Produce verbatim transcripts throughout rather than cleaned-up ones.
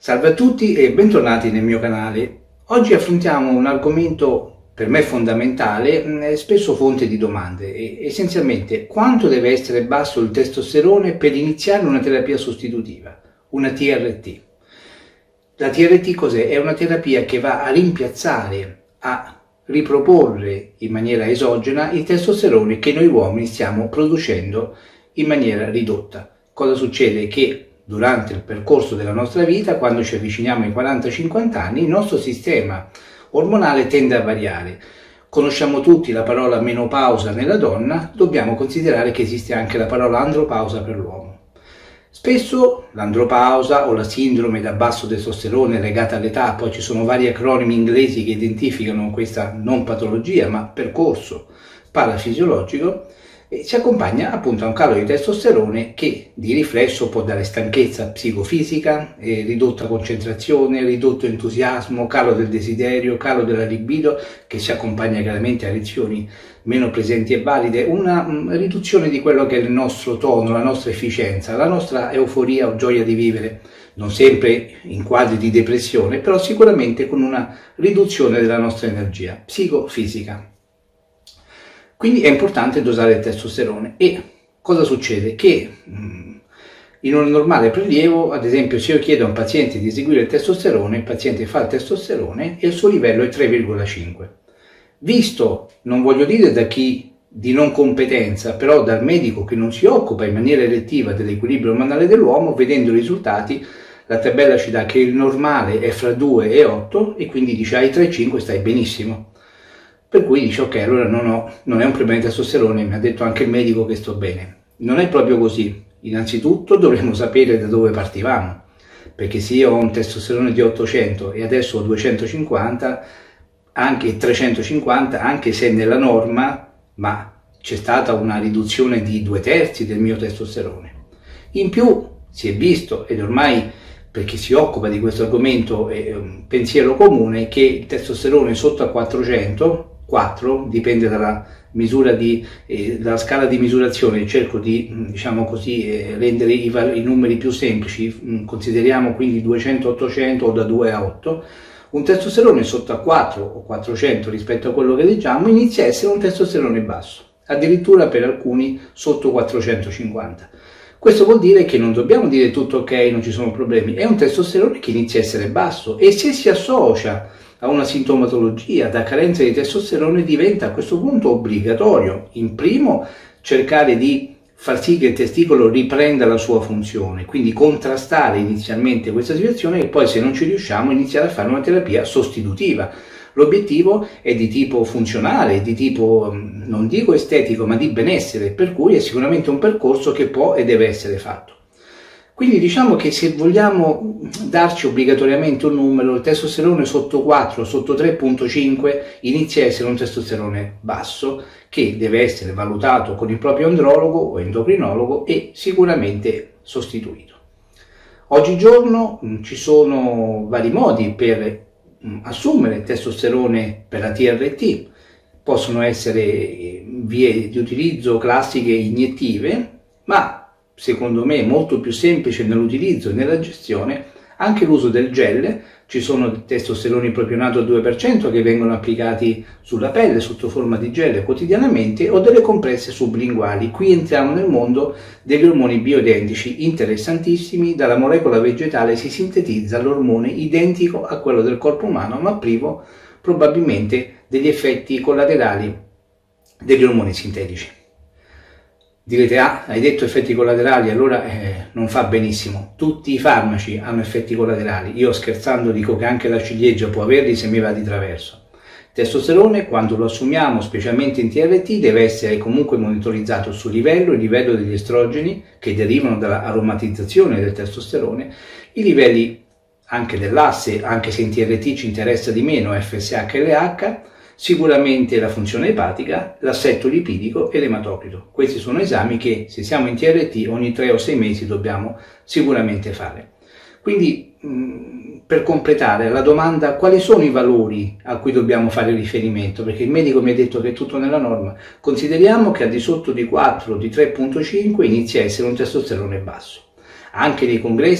Salve a tutti e bentornati nel mio canale. Oggi affrontiamo un argomento per me fondamentale, spesso fonte di domande, e essenzialmente quanto deve essere basso il testosterone per iniziare una terapia sostitutiva, una T R T. La T R T cos'è? È una terapia che va a rimpiazzare, a riproporre in maniera esogena il testosterone che noi uomini stiamo producendo in maniera ridotta. Cosa succede? Che durante il percorso della nostra vita, quando ci avviciniamo ai quaranta cinquanta anni, il nostro sistema ormonale tende a variare. Conosciamo tutti la parola menopausa nella donna, dobbiamo considerare che esiste anche la parola andropausa per l'uomo. Spesso l'andropausa o la sindrome da basso testosterone legata all'età, poi ci sono vari acronimi inglesi che identificano questa non patologia ma percorso parafisiologico, e si accompagna appunto a un calo di testosterone che di riflesso può dare stanchezza psicofisica, eh, ridotta concentrazione, ridotto entusiasmo, calo del desiderio, calo della libido, che si accompagna chiaramente a lezioni meno presenti e valide, una mh, riduzione di quello che è il nostro tono, la nostra efficienza, la nostra euforia o gioia di vivere, non sempre in quadri di depressione, però sicuramente con una riduzione della nostra energia psicofisica. Quindi è importante dosare il testosterone. E cosa succede? Che mh, in un normale prelievo, ad esempio, se io chiedo a un paziente di eseguire il testosterone, il paziente fa il testosterone e il suo livello è tre virgola cinque. Visto, non voglio dire da chi di non competenza, però dal medico che non si occupa in maniera elettiva dell'equilibrio ormonale dell'uomo, vedendo i risultati, la tabella ci dà che il normale è fra due e otto e quindi dice ai tre virgola cinque stai benissimo. Per cui dice ok, allora non, ho, non è un problema di testosterone, mi ha detto anche il medico che sto bene. Non è proprio così. Innanzitutto dovremmo sapere da dove partivamo, perché se io ho un testosterone di ottocento e adesso ho duecentocinquanta, anche trecentocinquanta, anche se è nella norma, ma c'è stata una riduzione di due terzi del mio testosterone. In più si è visto, ed ormai per chi si occupa di questo argomento è un pensiero comune, che il testosterone sotto a quattrocento, quattro, dipende dalla misura di, eh, dalla scala di misurazione, cerco di, diciamo così, eh, rendere i, i numeri più semplici, consideriamo quindi duecento ottocento o da due a otto, un testosterone sotto a quattro o quattrocento rispetto a quello che leggiamo inizia a essere un testosterone basso, addirittura per alcuni sotto quattrocentocinquanta. Questo vuol dire che non dobbiamo dire tutto ok, non ci sono problemi, è un testosterone che inizia a essere basso e se si associa a una sintomatologia da carenza di testosterone diventa a questo punto obbligatorio, in primo, cercare di far sì che il testicolo riprenda la sua funzione, quindi contrastare inizialmente questa situazione e poi se non ci riusciamo iniziare a fare una terapia sostitutiva. L'obiettivo è di tipo funzionale, di tipo, non dico estetico, ma di benessere, per cui è sicuramente un percorso che può e deve essere fatto. Quindi diciamo che se vogliamo darci obbligatoriamente un numero, il testosterone sotto quattro, sotto tre virgola cinque inizia a essere un testosterone basso che deve essere valutato con il proprio andrologo o endocrinologo e sicuramente sostituito. Oggigiorno ci sono vari modi per assumere testosterone per la T R T, possono essere vie di utilizzo classiche iniettive, ma secondo me molto più semplice nell'utilizzo e nella gestione anche l'uso del gel. Ci sono testosteroni propionato al due per cento che vengono applicati sulla pelle sotto forma di gel quotidianamente o delle compresse sublinguali. Qui entriamo nel mondo degli ormoni bioidentici interessantissimi. Dalla molecola vegetale si sintetizza l'ormone identico a quello del corpo umano ma privo probabilmente degli effetti collaterali degli ormoni sintetici. Direte, ah, hai detto effetti collaterali, allora eh, non fa benissimo. Tutti i farmaci hanno effetti collaterali. Io scherzando dico che anche la ciliegia può averli se mi va di traverso. Il testosterone, quando lo assumiamo, specialmente in T R T, deve essere comunque monitorizzato sul livello, il livello degli estrogeni che derivano dall'aromatizzazione del testosterone, i livelli anche dell'asse, anche se in T R T ci interessa di meno F S H e L H, sicuramente la funzione epatica, l'assetto lipidico e l'ematocrito. Questi sono esami che se siamo in T R T ogni tre o sei mesi dobbiamo sicuramente fare. Quindi mh, per completare la domanda quali sono i valori a cui dobbiamo fare riferimento, perché il medico mi ha detto che è tutto nella norma, consideriamo che al di sotto di quattro, di tre virgola cinque inizia a essere un testosterone basso. Anche nei congressi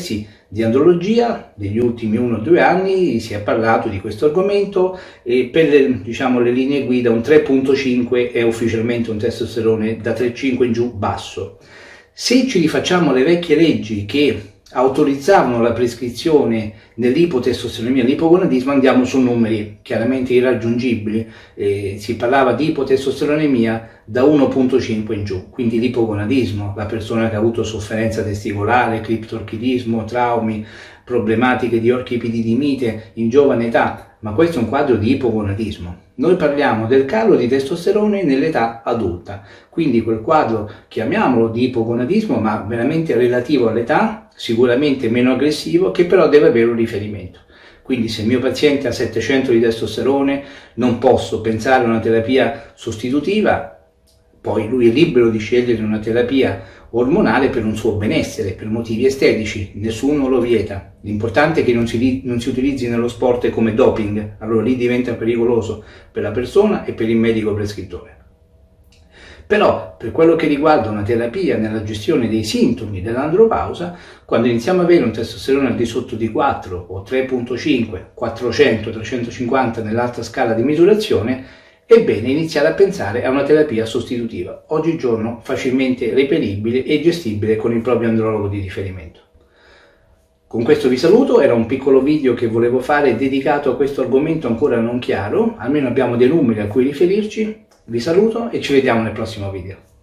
di andrologia. Negli ultimi uno o due anni si è parlato di questo argomento e per le, diciamo, le linee guida un tre virgola cinque è ufficialmente un testosterone da tre virgola cinque in giù basso. Se ci rifacciamo alle vecchie leggi che autorizzavano la prescrizione nell'ipotestosteronemia, l'ipogonadismo, andiamo su numeri chiaramente irraggiungibili, eh, si parlava di ipotestosteronemia da uno virgola cinque in giù, quindi l'ipogonadismo, la persona che ha avuto sofferenza testicolare, criptorchidismo, traumi, problematiche di orchipididimite in giovane età, ma questo è un quadro di ipogonadismo. Noi parliamo del calo di testosterone nell'età adulta, quindi quel quadro, chiamiamolo di ipogonadismo, ma veramente relativo all'età, sicuramente meno aggressivo, che però deve avere un riferimento. Quindi se il mio paziente ha settecento di testosterone non posso pensare a una terapia sostitutiva, poi lui è libero di scegliere una terapia ormonale per un suo benessere, per motivi estetici, nessuno lo vieta. L'importante è che non si, non si utilizzi nello sport come doping, allora lì diventa pericoloso per la persona e per il medico prescrittore. Però per quello che riguarda una terapia nella gestione dei sintomi dell'andropausa, quando iniziamo ad avere un testosterone al di sotto di quattro o tre virgola cinque, quattrocento, trecentocinquanta nell'alta scala di misurazione, è bene iniziare a pensare a una terapia sostitutiva, oggigiorno facilmente reperibile e gestibile con il proprio andrologo di riferimento. Con questo vi saluto, era un piccolo video che volevo fare dedicato a questo argomento ancora non chiaro, almeno abbiamo dei numeri a cui riferirci. Vi saluto e ci vediamo nel prossimo video.